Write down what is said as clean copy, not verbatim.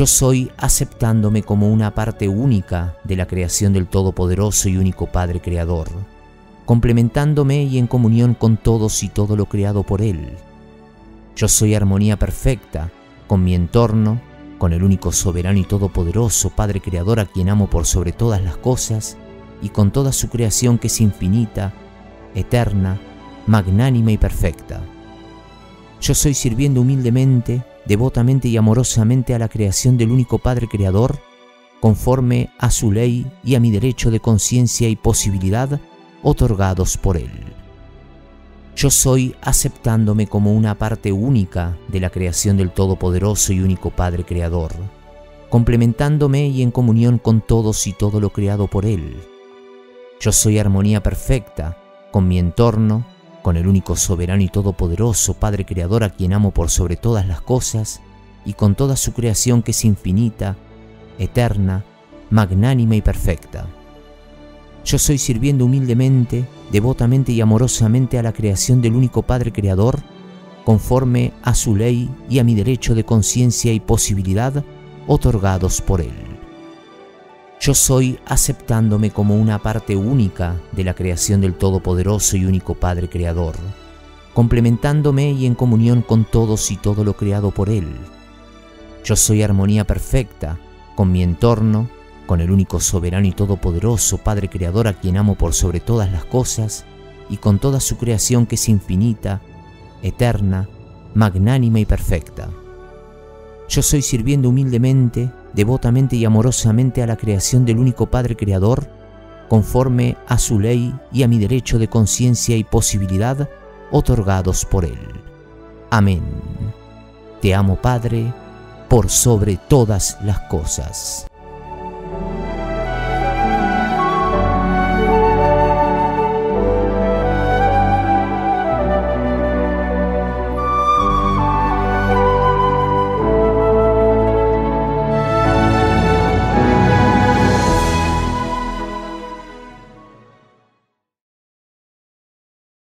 Yo soy aceptándome como una parte única de la creación del Todopoderoso y único Padre Creador, complementándome y en comunión con todos y todo lo creado por Él. Yo soy armonía perfecta con mi entorno, con el único soberano y todopoderoso Padre Creador a quien amo por sobre todas las cosas y con toda su creación que es infinita, eterna, magnánima y perfecta. Yo soy sirviendo humildemente, devotamente y amorosamente a la creación del único Padre Creador, conforme a su ley y a mi derecho de conciencia y posibilidad otorgados por Él. Yo soy aceptándome como una parte única de la creación del Todopoderoso y único Padre Creador, complementándome y en comunión con todos y todo lo creado por Él. Yo soy armonía perfecta con mi entorno, con el único soberano y todopoderoso Padre Creador a quien amo por sobre todas las cosas y con toda su creación que es infinita, eterna, magnánima y perfecta. Yo soy sirviendo humildemente, devotamente y amorosamente a la creación del único Padre Creador, conforme a su ley y a mi derecho de conciencia y posibilidad otorgados por Él. Yo soy aceptándome como una parte única de la creación del Todopoderoso y único Padre Creador, complementándome y en comunión con todos y todo lo creado por Él. Yo soy armonía perfecta con mi entorno, con el único soberano y todopoderoso Padre Creador a quien amo por sobre todas las cosas y con toda su creación que es infinita, eterna, magnánima y perfecta. Yo soy sirviendo humildemente, devotamente y amorosamente a la creación del único Padre Creador, conforme a su ley y a mi derecho de conciencia y posibilidad otorgados por Él. Amén. Te amo, Padre, por sobre todas las cosas.